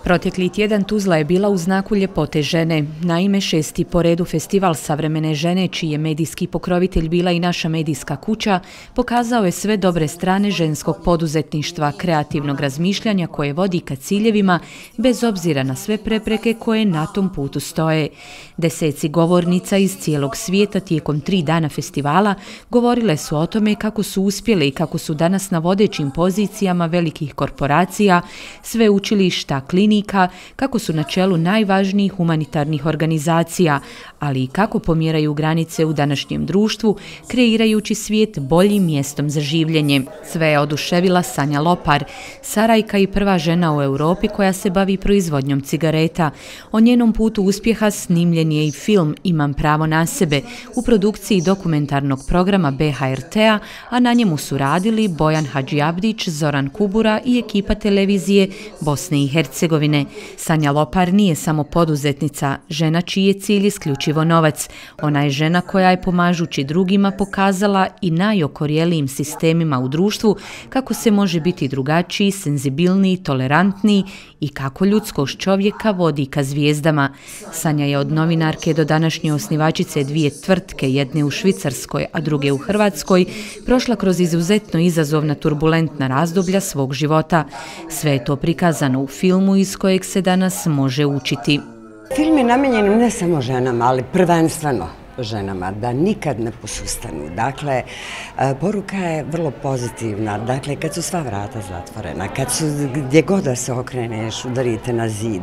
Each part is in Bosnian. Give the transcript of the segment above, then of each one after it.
Protekli tjedan Tuzla je bila u znaku ljepote žene. Naime, 6. po redu festival savremene žene, čiji je medijski pokrovitelj bila i naša medijska kuća, pokazao je sve dobre strane ženskog poduzetništva, kreativnog razmišljanja koje vodi ka ciljevima, bez obzira na sve prepreke koje na tom putu stoje. Deseci govornica iz cijelog svijeta tijekom 3 dana festivala govorile su o tome kako su uspjele i kako su danas na vodećim pozicijama velikih korporacija, sveučilišta, klinika, kako su na čelu najvažnijih humanitarnih organizacija, ali i kako pomjeraju granice u današnjem društvu, kreirajući svijet boljim mjestom za življenje. Sve je oduševila Sanja Lopar, Sarajka i prva žena u Europi koja se bavi proizvodnjom cigareta. O njenom putu uspjeha snimljen je i film Imam pravo na sebe u produkciji dokumentarnog programa BHRT-a, a na njemu su radili Bojan Hadžiabdić, Zoran Kubura i ekipa televizije Bosne i Hercegovine. Sanja Lopar nije samo poduzetnica, žena čiji je cilj isključivo novac. Ona je žena koja je pomažući drugima pokazala i najokorjelijim sistemima u društvu kako se može biti drugačiji, senzibilniji, tolerantniji i kako ljudskost čovjeka vodi ka zvijezdama. Sanja je od novinarke do današnje osnivačice 2 tvrtke, jedne u Švicarskoj, a druge u Hrvatskoj, prošla kroz izuzetno izazovna turbulentna razdoblja svog života. Sve je to prikazano u filmu iz kojeg se danas može učiti. Film je namijenjen ne samo ženama, ali prvenstveno ženama, da nikad ne posustanu. Dakle, poruka je vrlo pozitivna. Dakle, kad su sva vrata zatvorena, kad su gdje god da se okreneš, udarite na zid,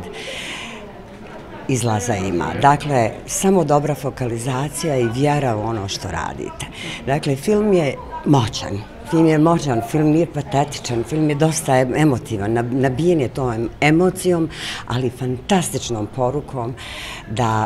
izlaza ima. Dakle, samo dobra fokalizacija i vjera u ono što radite. Dakle, film je moćan. Film nije patetičan, film je dosta emotivan, nabijen je tom emocijom, ali fantastičnom porukom da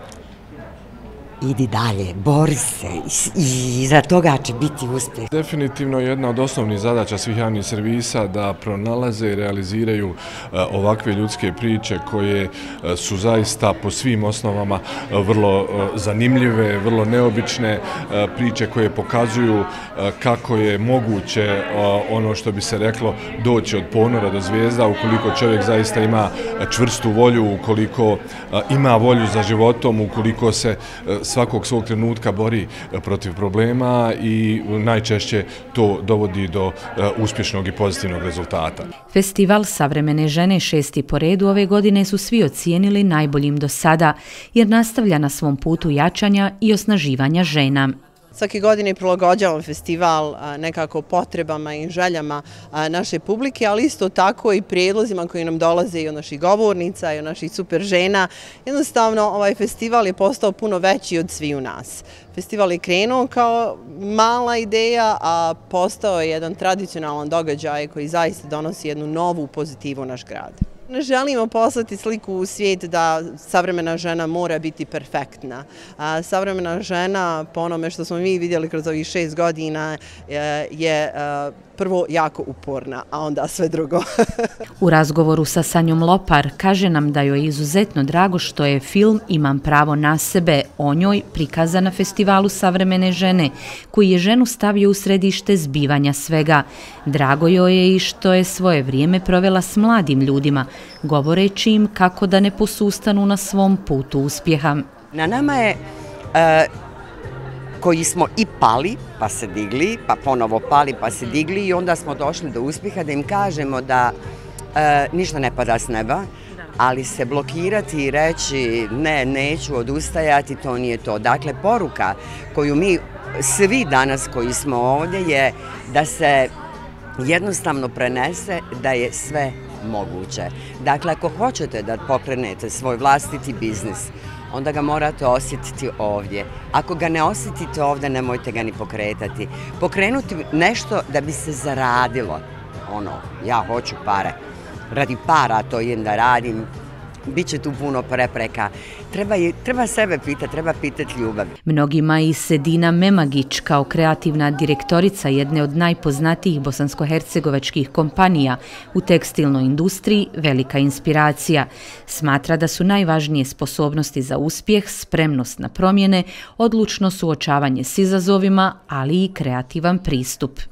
idi dalje, bori se i za toga će biti uspjeh. Definitivno jedna od osnovnih zadaća svih javnih servisa da pronalaze i realiziraju ovakve ljudske priče koje su zaista po svim osnovama vrlo zanimljive, vrlo neobične, priče koje pokazuju kako je moguće ono što bi se reklo doći od ponora do zvijezda ukoliko čovjek zaista ima čvrstu volju, ukoliko ima volju za životom, ukoliko se svakog svog trenutka bori protiv problema i najčešće to dovodi do uspješnog i pozitivnog rezultata. Festival savremene žene 6. po redu ove godine su svi ocijenili najboljim do sada, jer nastavlja na svom putu jačanja i osnaživanja žena. Svake godine prilagođavamo festival nekako potrebama i željama naše publike, ali isto tako i prijedlozima koji nam dolaze i od naših govornica i od naših super žena. Jednostavno, ovaj festival je postao puno veći od sviju nas. Festival je krenuo kao mala ideja, a postao je jedan tradicionalan događaj koji zaista donosi jednu novu pozitivu u naš grad. Ne želimo poslati sliku u svijet da savremena žena mora biti perfektna. Savremena žena, po onome što smo mi vidjeli kroz ovih 6 godina, je prvo jako uporna, a onda sve drugo. U razgovoru sa Sanjom Lopar kaže nam da joj je izuzetno drago što je film Imam pravo na sebe o njoj prikazan na festivalu savremene žene, koji je ženu stavio u središte zbivanja svega. Drago joj je i što je svoje vrijeme provela s mladim ljudima, govoreći im kako da ne posustanu na svom putu uspjeha. Na nama je koji smo i pali, pa se digli, pa ponovo pali, pa se digli i onda smo došli do uspjeha da im kažemo da ništa ne pada s neba, ali se blokirati i reći ne, neću odustajati, to nije to. Dakle, poruka koju mi svi danas koji smo ovdje je da se jednostavno prenese da je sve moguće. Dakle, ako hoćete da pokrenete svoj vlastiti biznis, onda ga morate osjetiti ovdje. Ako ga ne osjetite ovdje, nemojte ga ni pokretati. Pokrenuti nešto da bi se zaradilo. Ja hoću pare. Radi para to idem da radim. Biće tu puno prepreka. Treba sebe pitati, treba pitati ljubav. Mnogima i Sedina Memagić kao kreativna direktorica jedne od najpoznatijih bosansko-hercegovačkih kompanija u tekstilnoj industriji velika inspiracija. Smatra da su najvažnije sposobnosti za uspjeh, spremnost na promjene, odlučno suočavanje s izazovima, ali i kreativan pristup.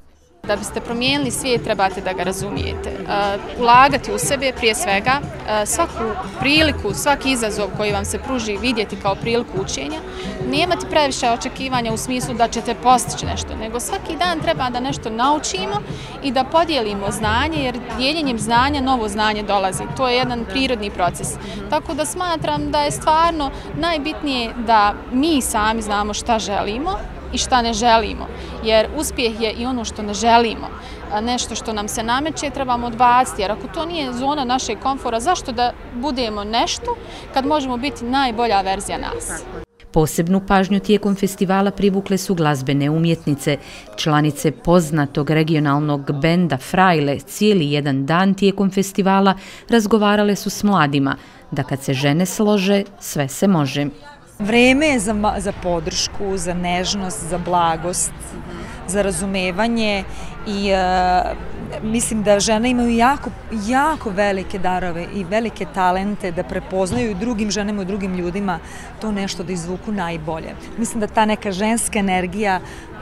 Da biste promijenili svijet, trebate da ga razumijete. Ulagati u sebe prije svega, svaku priliku, svaki izazov koji vam se pruži vidjeti kao priliku učenja, nemati previše očekivanja u smislu da ćete postići nešto, nego svaki dan treba da nešto naučimo i da podijelimo znanje, jer dijeljenjem znanja novo znanje dolazi. To je jedan prirodni proces. Tako da smatram da je stvarno najbitnije da mi sami znamo šta želimo i šta ne želimo, jer uspjeh je i ono što ne želimo. Nešto što nam se nameće trebamo odbaciti, jer ako to nije zona našeg komfora, zašto da budemo nešto kad možemo biti najbolja verzija nas? Posebnu pažnju tijekom festivala privukle su glazbene umjetnice. Članice poznatog regionalnog benda Frajle cijeli jedan dan tijekom festivala razgovarale su s mladima, da kad se žene slože, sve se može. Vreme je za podršku, za nežnost, za blagost, za razumevanje i mislim da žene imaju jako velike darove i velike talente da prepoznaju drugim ženama i drugim ljudima to nešto da izvuku najbolje. Mislim da ta neka ženska energija,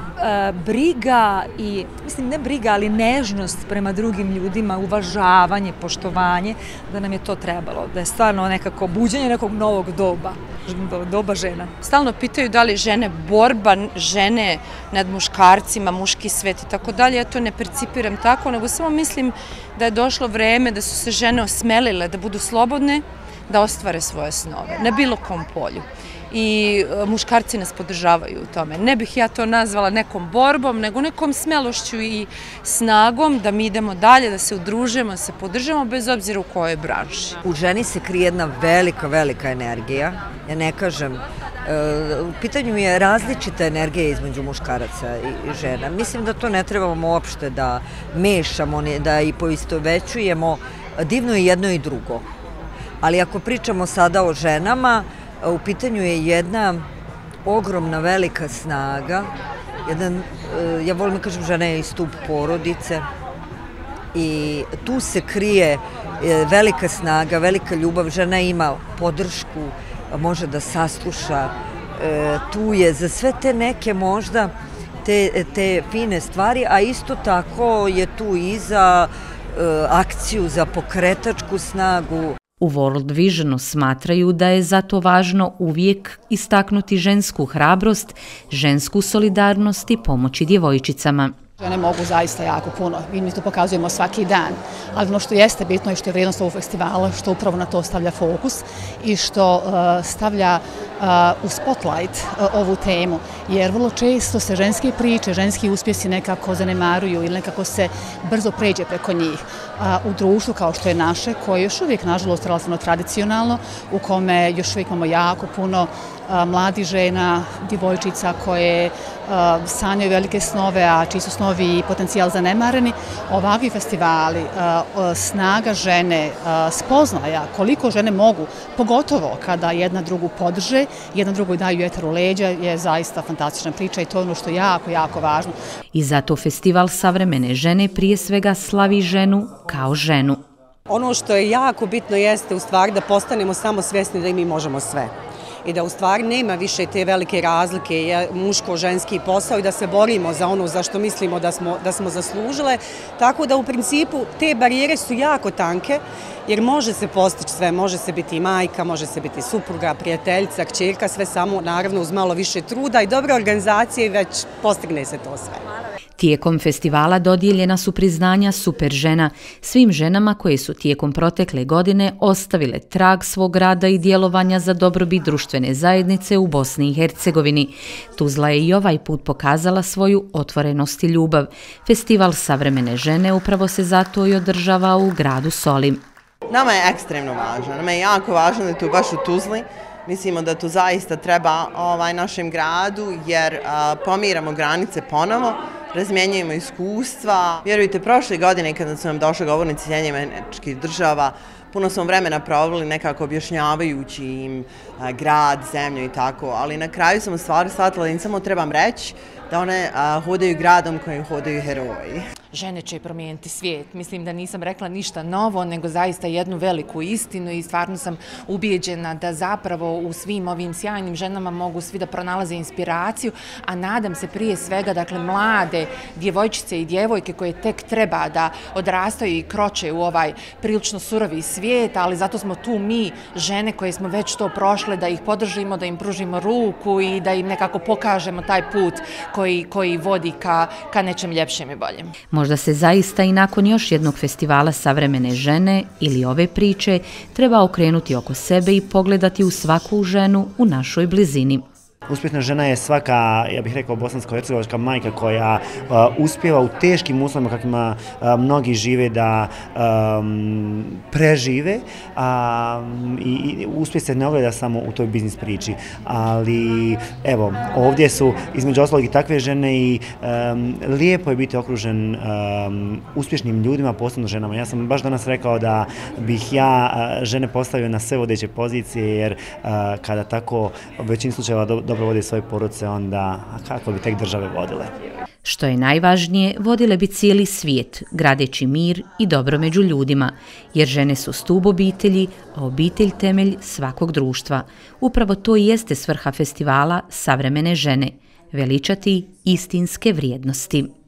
briga i, mislim ne briga, ali nežnost prema drugim ljudima, uvažavanje, poštovanje, da nam je to trebalo, da je stvarno nekako buđenje nekog novog doba žena. Stalno pitaju da li žene borba, žene nad muškarcima, muški svet i tako dalje. Ja to ne percipiram tako, nego samo mislim da je došlo vreme da su se žene osmelile, da budu slobodne, da ostvare svoje snove na bilo kom polju. I muškarci nas podržavaju u tome. Ne bih ja to nazvala nekom borbom, nego nekom smelošću i snagom da mi idemo dalje, da se udružimo, da se podržamo bez obzira u kojoj branši. U ženi se krije jedna velika energija. Ja ne kažem, u pitanju je različita energija između muškaraca i žena. Mislim da to ne trebamo uopšte da mešamo, da i poistovećujemo. Divno je jedno i drugo. Ali ako pričamo sada o ženama, u pitanju je jedna ogromna velika snaga, ja volim da kažem, žena je i stup porodice i tu se krije velika snaga, velika ljubav, žena ima podršku, može da sasluša, tu je za sve te neke možda te fine stvari, a isto tako je tu i za akciju, za pokretačku snagu. U World Visionu smatraju da je zato važno uvijek istaknuti žensku hrabrost, žensku solidarnost i pomoći djevojčicama. Žene mogu zaista jako puno i mi to pokazujemo svaki dan, ali ono što jeste bitno i što je vrijednost ovog festivala, što upravo na to stavlja fokus i što stavlja u spotlight ovu temu, jer vrlo često se ženske priče, ženski uspjesi nekako zanemaruju ili nekako se brzo pređe preko njih. U društvu kao što je naše, koje je još uvijek, nažalost, relativno tradicionalno, u kome još uvijek imamo jako puno mladih žena, djevojčica koje sanjaju velike snove, a čiji su snovi i potencijal zanemareni. Ovakvi festivali, snaga žene, spoznaja koliko žene mogu, pogotovo kada jedna drugu podrže, jedna drugoj daju eter u leđa, je zaista fantastična priča i to je ono što je jako važno. I zato festival Savremene žene prije svega slavi ženu kao ženu. Ono što je jako bitno jeste u stvari da postanemo samo svjesni da i mi možemo sve. I da u stvari nema više te velike razlike muško-ženski posao i da se borimo za ono za što mislimo da smo zaslužile. Tako da u principu te barijere su jako tanke jer može se postići sve, može se biti majka, može se biti supruga, prijateljica, kćerka, sve samo naravno uz malo više truda i dobre organizacije i već postigne se to sve. Tijekom festivala dodijeljena su priznanja Super žena svim ženama koje su tijekom protekle godine ostavile trag svog rada i djelovanja za dobrobit društvene zajednice u Bosni i Hercegovini. Tuzla je i ovaj put pokazala svoju otvorenost i ljubav. Festival Savremene žene upravo se zato i održava u gradu Soli. Nama je ekstremno važno, nama je jako važno da je tu baš u Tuzli. Mislimo da to zaista treba našem gradu jer pomiramo granice ponovo, razmjenjujemo iskustva. Vjerujte, prošle godine kada su nam došli govornici Sjedinjenih Američkih Država, puno smo vremena proveli nekako objašnjavajući im grad, zemlju i tako, ali na kraju sam u stvari shvatila da im samo trebam reći da one hodaju gradom kojim hodaju heroji. žene će promijeniti svijet. Mislim da nisam rekla ništa novo, nego zaista jednu veliku istinu i stvarno sam ubijeđena da zapravo u svim ovim sjajnim ženama mogu svi da pronalaze inspiraciju, a nadam se prije svega, dakle, mlade djevojčice i djevojke koje tek treba da odrastaju i kroče u ovaj prilično surovi svijet, ali zato smo tu mi, žene koje smo već to prošle, da ih podržimo, da im pružimo ruku i da im nekako pokažemo taj put koji vodi ka nečem ljepšem i boljem. Možda se zaista i nakon još jednog festivala savremene žene ili ove priče treba okrenuti oko sebe i pogledati u svaku ženu u našoj blizini. Uspješna žena je svaka, ja bih rekao, bosansko-hercegovačka majka koja uspjeva u teškim uslovima kakvima mnogi žive da prežive i uspjeh se ne ogleda samo u toj biznis priči. Ali evo, ovdje su između ostalog i takve žene i lijepo je biti okružen uspješnim ljudima, posebno ženama. Ja sam baš danas rekao da bih ja žene postavio na sve vodeće pozicije, jer kada tako u većini slučajeva dobro vode svoje porodice, onda kako bi tek države vodile. Što je najvažnije, vodile bi cijeli svijet, gradeći mir i dobro među ljudima, jer žene su stup obitelji, a obitelj temelj svakog društva. Upravo to i jeste svrha festivala Savremene žene, veličati istinske vrijednosti.